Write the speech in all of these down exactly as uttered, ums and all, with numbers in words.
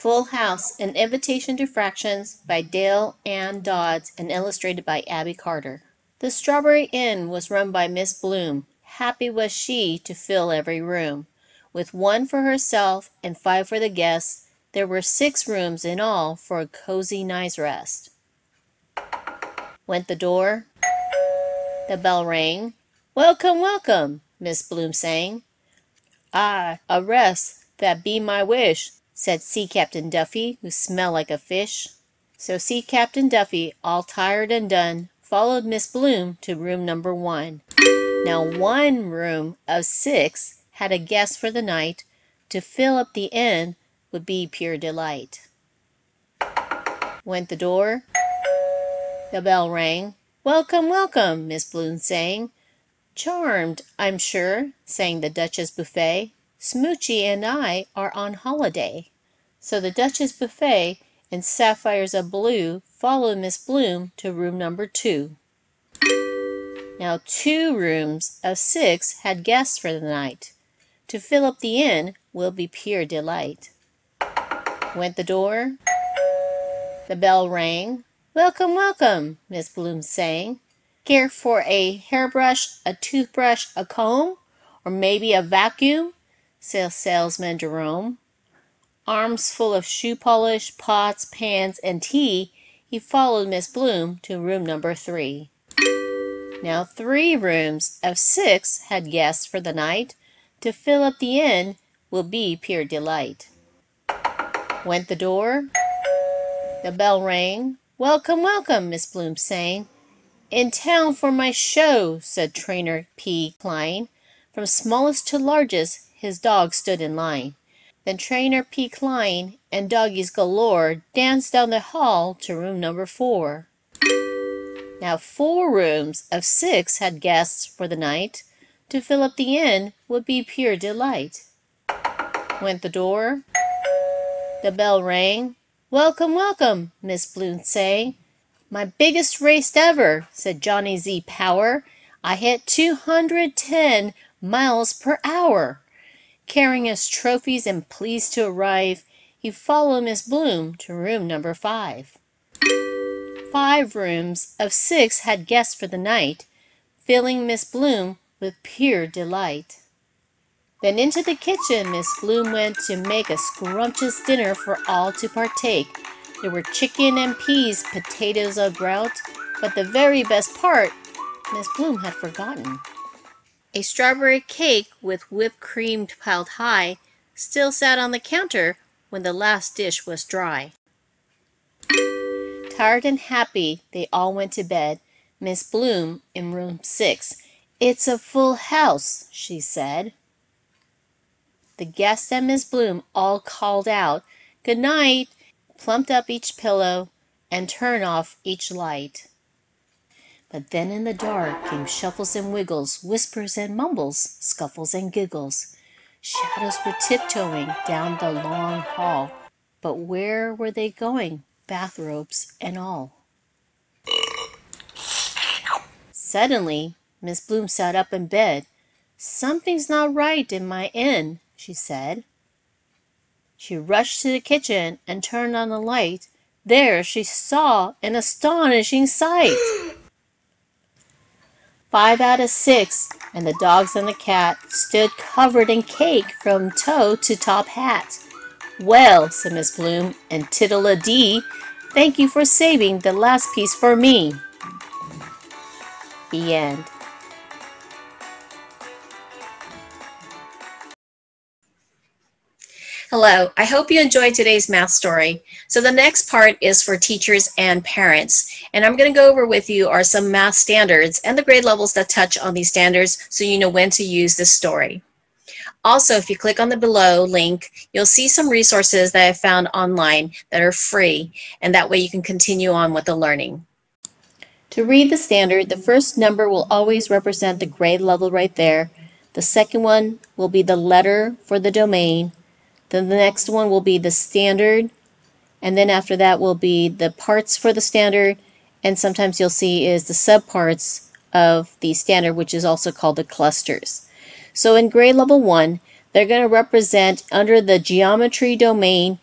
Full House, An Invitation to Fractions by Dayle Ann Dodds and illustrated by Abby Carter. The Strawberry Inn was run by Miss Bloom. Happy was she to fill every room. With one for herself and five for the guests, there were six rooms in all for a cozy night's rest. Went the door. The bell rang. "Welcome, welcome," Miss Bloom sang. "Ah, a rest, that be my wish," said Sea Captain Duffy, who smelled like a fish. So Sea Captain Duffy, all tired and done, followed Miss Bloom to room number one. Now one room of six had a guest for the night. To fill up the inn would be pure delight. Went the door. The bell rang. "Welcome, welcome," Miss Bloom sang. "Charmed, I'm sure," sang the Duchess Buffet. "Smoochie and I are on holiday." So the Duchess Buffet, in sapphires of blue, followed Miss Bloom to room number two. Now two rooms of six had guests for the night. To fill up the inn will be pure delight. Went the door. The bell rang. "Welcome, welcome," Miss Bloom sang. "Care for a hairbrush, a toothbrush, a comb, or maybe a vacuum?" said Salesman Jerome. Arms full of shoe polish, pots, pans, and tea, he followed Miss Bloom to room number three. Now three rooms of six had guests for the night. To fill up the inn will be pure delight. Went the door. The bell rang. "Welcome, welcome," Miss Bloom sang. "In town for my show," said Trainer P. Klein. From smallest to largest, his dogs stood in line. Then Trainer P. Klein and doggies galore danced down the hall to room number four. Now four rooms of six had guests for the night. To fill up the inn would be pure delight. Went the door. The bell rang. "Welcome, welcome," Miss Bloom sang. "My biggest race ever," said Johnny Z. Power. "I hit two hundred ten miles per hour." Carrying his trophies and pleased to arrive, he followed Miss Bloom to room number five. Five rooms of six had guests for the night, filling Miss Bloom with pure delight. Then into the kitchen Miss Bloom went to make a scrumptious dinner for all to partake. There were chicken and peas, potatoes au gratin, but the very best part Miss Bloom had forgotten. A strawberry cake with whipped cream piled high still sat on the counter when the last dish was dry. Tired and happy, they all went to bed. Miss Bloom in room six. "It's a full house," she said. The guests and Miss Bloom all called out, "Good night," plumped up each pillow, and turned off each light. But then in the dark came shuffles and wiggles, whispers and mumbles, scuffles and giggles. Shadows were tiptoeing down the long hall. But where were they going, bathrobes and all? Suddenly, Miss Bloom sat up in bed. "Something's not right in my inn," she said. She rushed to the kitchen and turned on the light. There she saw an astonishing sight. Five out of six, and the dogs and the cat, stood covered in cake from toe to top hat. "Well," said Miss Bloom, and tiddle-a-dee, "thank you for saving the last piece for me." The end. Hello, I hope you enjoyed today's math story. So the next part is for teachers and parents. And I'm going to go over with you are some math standards and the grade levels that touch on these standards so you know when to use this story. Also, if you click on the below link, you'll see some resources that I found online that are free, and that way you can continue on with the learning. To read the standard, the first number will always represent the grade level right there. The second one will be the letter for the domain. Then the next one will be the standard, and then after that will be the parts for the standard, and sometimes you'll see is the subparts of the standard, which is also called the clusters. So in grade level one, they're going to represent under the geometry domain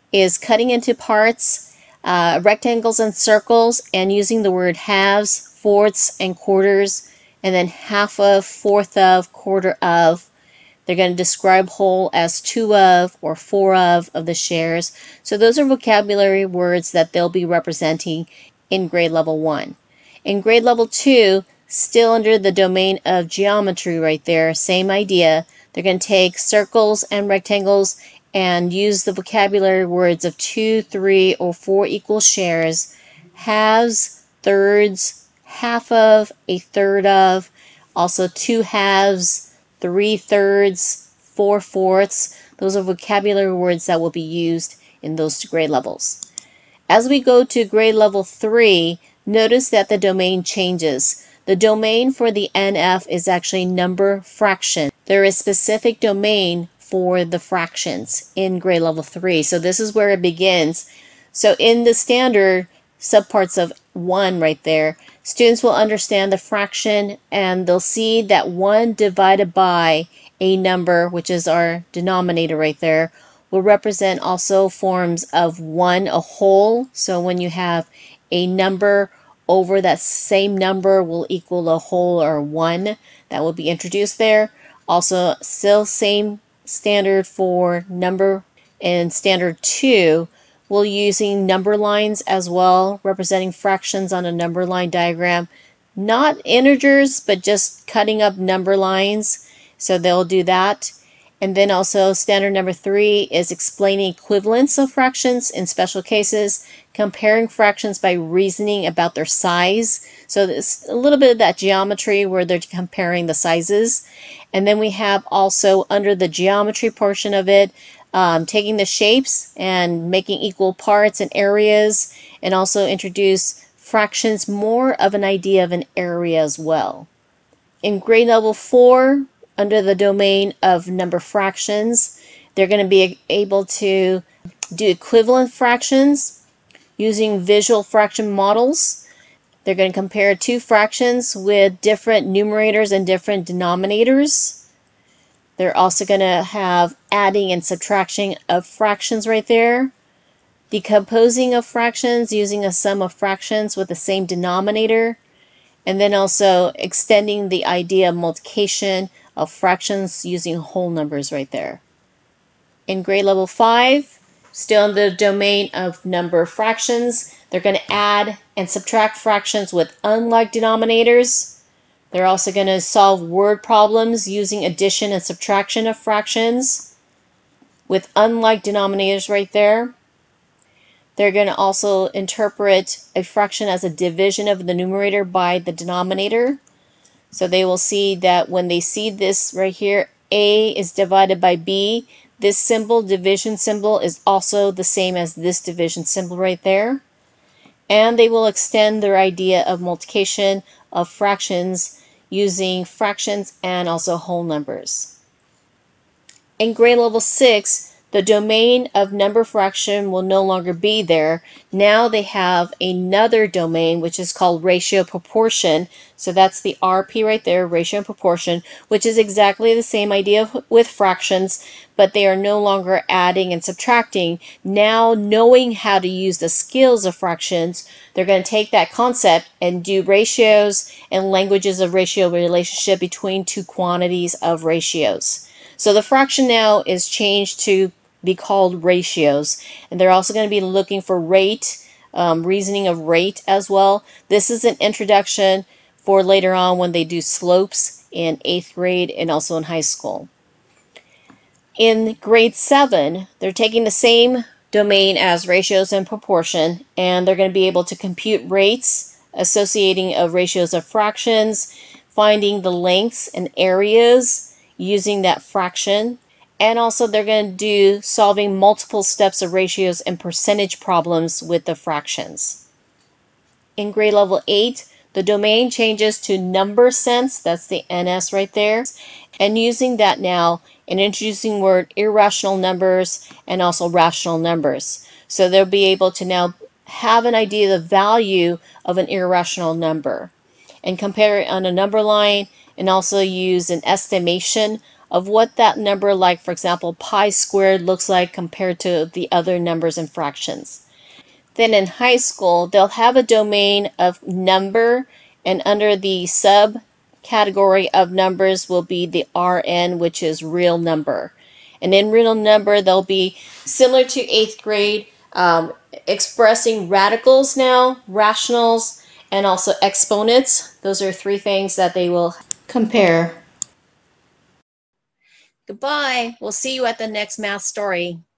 is cutting into parts, uh, rectangles and circles, and using the word halves, fourths, and quarters, and then half of, fourth of, quarter of. They're going to describe whole as two of or four of of the shares. So those are vocabulary words that they'll be representing in grade level one. In grade level two, still under the domain of geometry right there, same idea. They're going to take circles and rectangles and use the vocabulary words of two, three, or four equal shares, halves, thirds, half of, a third of, also two halves, three thirds, four fourths. Those are vocabulary words that will be used in those grade levels. As we go to grade level three, notice that the domain changes. The domain for the N F is actually number fraction. There is specific domain for the fractions in grade level three. So this is where it begins. So in the standard subparts of one right there, students will understand the fraction and they'll see that one divided by a number, which is our denominator right there, will represent also forms of one, a whole. So when you have a number over that same number will equal a whole or one. That will be introduced there. Also, still same standard for number and standard two. We're using number lines as well, representing fractions on a number line diagram. Not integers, but just cutting up number lines. So they'll do that. And then also standard number three is explaining equivalence of fractions in special cases, comparing fractions by reasoning about their size. So there's a little bit of that geometry where they're comparing the sizes. And then we have also under the geometry portion of it, um, taking the shapes and making equal parts and areas, and also introduce fractions, more of an idea of an area as well. In grade level four, under the domain of number fractions, they're going to be able to do equivalent fractions using visual fraction models. They're going to compare two fractions with different numerators and different denominators. They're also going to have adding and subtraction of fractions right there. Decomposing of fractions using a sum of fractions with the same denominator. And then also extending the idea of multiplication of fractions using whole numbers right there. In grade level five, still in the domain of number fractions, they're going to add and subtract fractions with unlike denominators. They're also going to solve word problems using addition and subtraction of fractions with unlike denominators right there. They're going to also interpret a fraction as a division of the numerator by the denominator. So they will see that when they see this right here, A is divided by B, this symbol, division symbol, is also the same as this division symbol right there. And they will extend their idea of multiplication of fractions using fractions and also whole numbers. In grade level six, the domain of number fraction will no longer be there. Now they have another domain which is called ratio proportion. So that's the R P right there, ratio and proportion, which is exactly the same idea with fractions, but they are no longer adding and subtracting. Now, knowing how to use the skills of fractions, they're going to take that concept and do ratios and languages of ratio relationship between two quantities of ratios. So the fraction now is changed to be called ratios, and they're also going to be looking for rate, um, reasoning of rate as well. This is an introduction for later on when they do slopes in eighth grade and also in high school. In grade seven, they're taking the same domain as ratios and proportion, and they're going to be able to compute rates, associating of ratios of fractions, finding the lengths and areas using that fraction. And also they're going to do solving multiple steps of ratios and percentage problems with the fractions. In grade level eight, the domain changes to number sense, that's the N S right there, and using that now and introducing word irrational numbers and also rational numbers. So they'll be able to now have an idea of the value of an irrational number and compare it on a number line, and also use an estimation of what that number, like for example pi squared, looks like compared to the other numbers and fractions. Then in high school they'll have a domain of number, and under the subcategory of numbers will be the R N, which is real number. And in real number they'll be similar to eighth grade, um, expressing radicals now, rationals, and also exponents. Those are three things that they will compare. Goodbye. We'll see you at the next math story.